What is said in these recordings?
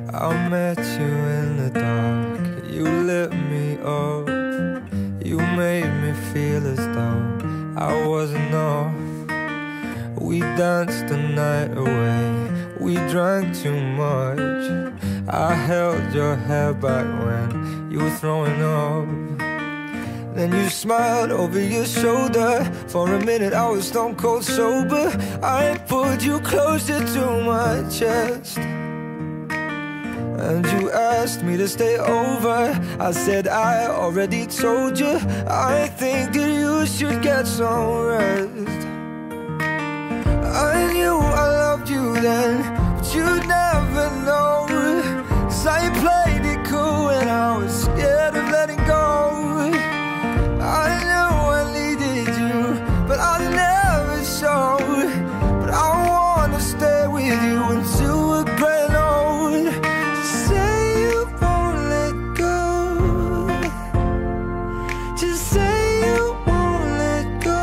I met you in the dark, you lit me up. You made me feel as though I wasn't off. We danced the night away, we drank too much. I held your hair back when you were throwing up. Then you smiled over your shoulder. For a minute I was stone cold sober. I pulled you closer to my chest, and you asked me to stay over. I said I already told you, I think that you should get some rest. I knew I loved you then, but you'd never know. 'Cause I played it cool and I was scared of letting go. I knew I needed you, but I never showed. But I wanna stay with you until we're gray and old. Just say you won't let go. Just say you won't let go.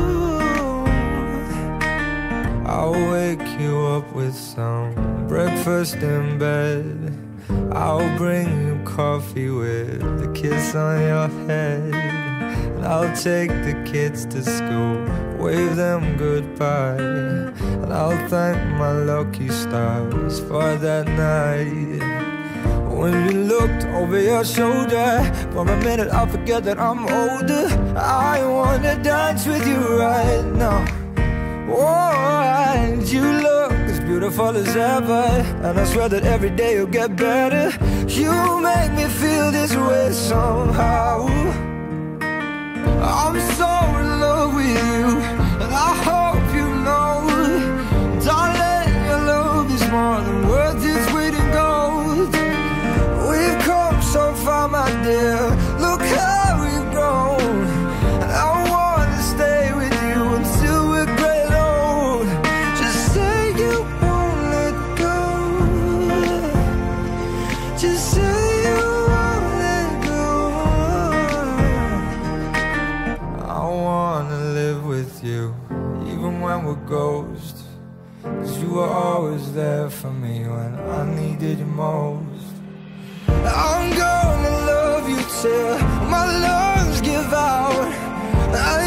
I'll wake you up with some breakfast in bed. I'll bring you coffee with a kiss on your head. And I'll take the kids to school, wave them goodbye. And I'll thank my lucky stars for that night. When you looked over your shoulder, for a minute I forget that I'm older. I wanna dance with you right now. Oh, and you look as beautiful as ever, and I swear that every day you'll get better. You make me feel this way somehow. I'm so in love with you, and I hope you know, darling, your love is more than worth its weight in gold. We've come so far, my dear, look how we've grown. And I wanna stay with you until we're gray and old. Just say you won't let go. Just say you won't let go. I wanna live with you, even when we're ghosts. 'Cause you were always there for me when I needed you most. I'm gonna love you till my lungs give out. I